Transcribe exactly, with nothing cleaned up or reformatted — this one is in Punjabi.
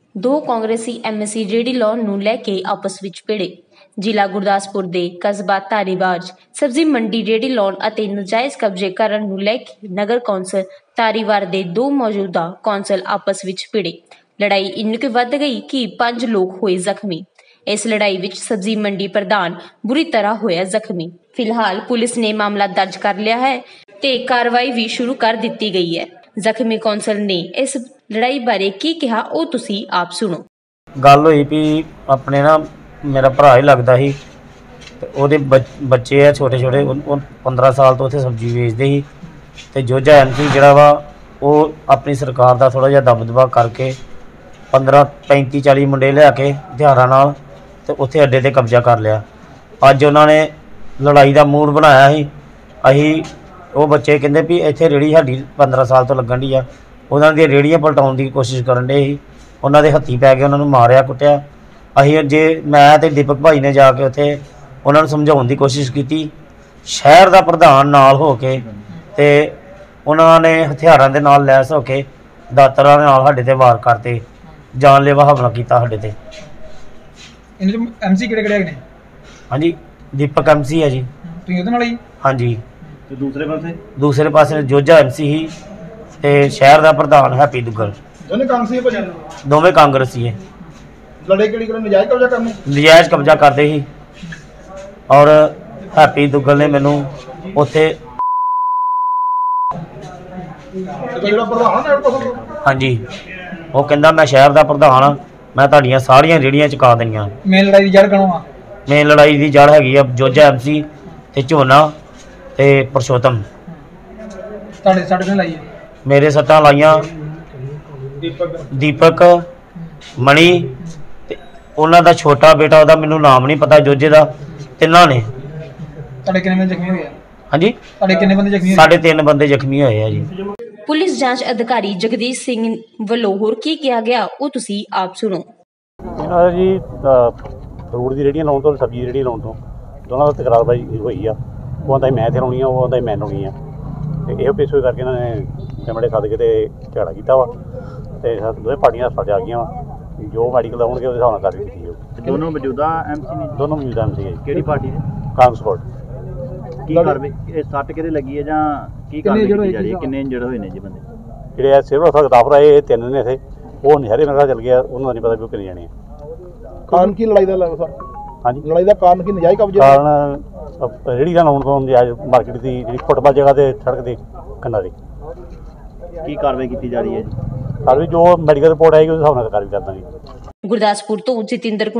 दो कांग्रेसी एमएससी रेहड़ी लाउण नूं लै के आपस विच भिड़े। जिला गुरदासपुर दे कस्बा धारीवाल सब्जी मंडी रेहड़ी लाउण अते नजायज़ कब्जे करन नूं लै के नगर कौंसल धारीवाल दे दो मौजूदा कौंसल आपस विच भिड़े। लड़ाई इन्नी कुछ वध गई कि पांच लोग होए जख्मी। इस लड़ाई विच सब्जी मंडी प्रधान बुरी तरह होया जख्मी। फिलहाल पुलिस ने मामला दर्ज कर लिया है ते कार्रवाई भी शुरू कर दित्ती गई है। जख्मी कौंसल ने इस लड़ाई बारे की कहा ਉਹ ਤੁਸੀਂ ਆਪ ਸੁਣੋ। ਗੱਲ ਹੋਈ ਵੀ ਆਪਣੇ ਨਾ ਮੇਰਾ ਭਰਾ ਹੀ ਲੱਗਦਾ ਸੀ ਤੇ ਉਹਦੇ ਬੱਚੇ ਆ ਛੋਟੇ ਛੋਟੇ ਉਹ पंद्रह ਸਾਲ ਤੋਂ ਉੱਥੇ ਸਬਜ਼ੀ ਵੇਚਦੇ ਸੀ ਤੇ ਜੋਜਾ ਐਮਸੀ ਜਿਹੜਾ ਵਾ ਉਹ ਆਪਣੀ ਸਰਕਾਰ ਦਾ ਥੋੜਾ ਜਿਹਾ ਦਬਦਬਾ ਕਰਕੇ पंद्रह पैंती चालीस ਮੁੰਡੇ ਲਿਆ ਕੇ ਹਥਿਆਰਾਂ ਨਾਲ ਤੇ ਉੱਥੇ ਅੱਡੇ ਤੇ ਕਬਜ਼ਾ ਕਰ ਲਿਆ। ਅੱਜ ਉਹਨਾਂ ਨੇ ਲੜਾਈ ਦਾ ਮੂਡ ਬਣਾਇਆ ਸੀ। ਅਸੀਂ ਉਹ ਬੱਚੇ ਕਹਿੰਦੇ ਵੀ ਇੱਥੇ ਰੇਹੜੀ ਸਾਡੀ पंद्रह ਸਾਲ ਤੋਂ ਲੱਗਣ ਦੀ ਆ, ਉਹਨਾਂ ਦੀਆਂ ਰੇਹੜੀਆਂ ਪਲਟਾਉਣ ਦੀ ਕੋਸ਼ਿਸ਼ ਕਰਨ ਡੇ ਸੀ। ਉਹਨਾਂ ਦੇ ਹੱਥੀਂ ਪੈ ਕੇ ਉਹਨਾਂ ਨੂੰ ਮਾਰਿਆ ਕੁੱਟਿਆ। ਅਸੀਂ ਜੇ ਮੈਂ ਤੇ ਦੀਪਕ ਭਾਈ ਨੇ ਜਾ ਕੇ ਉੱਥੇ ਉਹਨਾਂ ਨੂੰ ਸਮਝਾਉਣ ਦੀ ਕੋਸ਼ਿਸ਼ ਕੀਤੀ। ਸ਼ਹਿਰ ਦਾ ਪ੍ਰਧਾਨ ਨਾਲ ਹੋ ਕੇ ਤੇ ਉਹਨਾਂ ਨੇ ਹਥਿਆਰਾਂ ਦੇ ਨਾਲ ਲੈਸ ਹੋ ਕੇ ਦਾਤਰਾਂ ਦੇ ਨਾਲ ਸਾਡੇ ਤੇ ਵਾਰ ਕਰਤੇ, ਜਾਨਲੇਵਾ ਹਮਲਾ ਕੀਤਾ ਸਾਡੇ ਤੇ। ਇਹਨਾਂ ਚ ਐਮਸੀ ਕਿਹੜੇ ਕਿਹੜੇ ਨੇ? ਹਾਂਜੀ ਦੀਪਕ ਐਮਸੀ ਹੈ ਜੀ। ਤੁਸੀਂ ਉਹਦੇ ਨਾਲ ਹੀ? ਹਾਂਜੀ। ਤੇ ਦੂਸਰੇ ਪਾਸੇ? ਦੂਸਰੇ ਪਾਸੇ ਜੋਜਾ ਐਮਸੀ ਹੀ ਤੇ ਸ਼ਹਿਰ ਦਾ ਪ੍ਰਧਾਨ ਹੈਪੀ ਦੁੱਗਲ। ਦੋਨੇ ਕਾਂਗਰਸੀ ਭਜਨ? ਦੋਵੇਂ ਕਾਂਗਰਸੀ ਹੈ। ਲੜੇ ਕਿਹੜੀ ਕਰਨ ਨਜਾਇਜ਼ ਕਬਜ਼ਾ ਕਰਨੇ? ਨਜਾਇਜ਼ ਕਬਜ਼ਾ ਕਰਦੇ ਸੀ ਔਰ ਹੈਪੀ ਦੁੱਗਲ ਨੇ ਮੈਨੂੰ ਉੱਥੇ ਜਿਹੜਾ ਪ੍ਰਧਾਨ ਹੈ ਉਹ? ਹਾਂਜੀ, ਉਹ ਕਹਿੰਦਾ ਮੈਂ ਸ਼ਹਿਰ ਦਾ ਪ੍ਰਧਾਨ ਹਾਂ, ਮੈਂ ਤੁਹਾਡੀਆਂ ਸਾਰੀਆਂ ਰੇਹੜੀਆਂ ਚੁਕਾ ਦੇਣੀਆਂ। ਮੇਨ ਲੜਾਈ ਦੀ ਜੜ ਕੌਣ ਆ? ਮੇਨ ਲੜਾਈ ਦੀ ਜੜ ਹੈਗੀ ਆ ਜੋਜਾ ਐਮਸੀ ਤੇ ਝੋਨਾ ਤੇ ਪੁਰਸ਼ੋਤਮ। ਤੁਹਾਡੇ ਸੱਟ ਕਿਹਨੇ ਲਾਈ ਹੈ? ਮੇਰੇ ਸੱਟਾਂ ਲਾਈਆਂ ਦੀਪਕ ਦੀਪਕ ਮਣੀ ਤੇ ਉਹਨਾਂ ਦਾ ਛੋਟਾ ਬੇਟਾ, ਉਹਦਾ ਮੈਨੂੰ ਨਾਮ ਨਹੀਂ ਪਤਾ, ਜੋਜੇ ਦਾ। ਤਿੰਨਾਂ ਨੇ। ਤੁਹਾਡੇ ਕਿੰਨੇ ਬੰਦੇ ਜ਼ਖਮੀ ਹੋਏ ਆ? ਹਾਂਜੀ, ਤੁਹਾਡੇ ਕਿੰਨੇ ਬੰਦੇ ਜ਼ਖਮੀ ਹੋਏ? ਸਾਡੇ ਤਿੰਨ ਬੰਦੇ ਜ਼ਖਮੀ ਹੋਏ ਆ ਜੀ। ਪੁਲਿਸ ਜਾਂਚ ਅਧਿਕਾਰੀ ਜਗਦੀਸ਼ ਸਿੰਘ ਵੱਲੋਂ ਹੋਰ ਕੀ ਕਿਹਾ ਗਿਆ ਉਹ ਤੁਸੀਂ ਆਪ ਸੁਣੋ। ਇਹਨਾਂ ਜੀ ਫਰੂਟ ਦੀ ਰੇਹੜੀਆਂ ਲਾਉਣ ਤੋਂ ਸਬਜ਼ੀ ਰੇਹੜੀ ਲਾਉਣ ਤੋਂ ਦੋਨਾਂ ਦਾ ਤਕਰਾਰਬਾਜ਼ੀ ਹੋਈ ਆ। ਉਹ ਆਂਦਾ ਮੈਂ ਇੱਥੇ ਲਾਉਣੀ ਆ, ਉਹ ਆਂਦਾ ਮੈਂ ਲਾਉਣੀ ਆ ਤੇ ਇਹੋ ਪੇਸ਼ ਹੋਏ ਕਰਕੇ ਇਹਨਾਂ ਨੇ ਚਮੜੇ ਸੱਦ ਕੇ ਤੇ ਝਗੜਾ ਕੀਤਾ ਵਾ ਤੇ ਦੋਵੇਂ ਪਾਰਟੀਆਂ ਹਸਪਤਾਲ ਆ ਗਈਆਂ ਵਾ। ਜੋ ਮੈਡੀਕਲ ਆਉਣਗੇ ਉਹਦੇ ਹਿਸਾਬ ਨਾਲ ਕਾਰਵਾਈ ਕੀਤੀ ਜਾਊਗੀ। ਦੋਨੋਂ ਮੌਜੂਦਾ ਐਮਸੀ ਨੇ? ਦੋਨੋਂ ਮੌਜੂਦਾ ਐਮਸੀ ਹੈ। ਕਿਹੜੀ ਪਾਰਟੀ ਦੇ? ਕਾਂਗਰਸ ਪਾਰਟੀ। ਕੀ ਕਾਰਵਾਈ ਇਹ ਸੱਟ ਕਿਹਦੇ ਲੱਗੀ ਹੈ ਜਾਂ ਕੀ ਕਾਰਵਾਈ ਕੀਤੀ ਜਾ ਰਹੀ ਹੈ? ਕਿੰਨੇ ਇੰਜਰਡ ਹੋਏ ਨੇ ਜੀ ਬੰਦੇ? ਜਿਹੜੇ ਆ ਸਿਵਲ ਹਸਪਤਾਲ ਦਾਖਲ ਆਏ ਇਹ ਤਿੰਨ ਨੇ ਇੱਥੇ, ਉਹ ਨਹਿਰੇ ਨਗਰ ਚੱਲ ਗਿਆ, ਉਹਨਾਂ ਦਾ ਨਹੀਂ ਪਤਾ ਵੀ ਉਹ ਕਿੰਨੇ ਜਾਣੇ ਆ। ਕਾਰਨ ਕੀ ਲੜਾਈ ਦਾ ਲੱਗਦਾ ਸਰ? ਹਾਂਜੀ, ਲੜਾਈ ਦਾ ਕਾਰਨ ਕੀ ਨਜਾਇਜ਼ ਕਬਜ਼ਾ? ਕਾਰਨ ਰੇਹੜੀ ਦਾ ਲਾਉਣ ਤੋਂ ਨਜਾਇਜ਼ ਮਾਰਕੀਟ ਦੀ ਜਿਹੜੀ ਫੁੱਟਬਾਲ ਜਗ੍ਹਾ ਤੇ ਸੜਕ ਦੇ ਕਿਨਾਰੇ। ਕੀ ਕਾਰਵਾਈ ਕੀਤੀ ਜਾ ਰਹੀ ਹੈ ਜੀ? ਕਾਰਵਾਈ ਜੋ ਮੈਡੀਕਲ ਰਿਪੋਰਟ ਆਏਗੀ ਉਸ ਹਿਸਾਬ ਨਾਲ ਕਾਰਵਾਈ ਕਰ ਦਾਂਗੇ। ਗੁਰਦਾਸਪੁਰ ਤੋਂ ਜਤਿੰਦਰ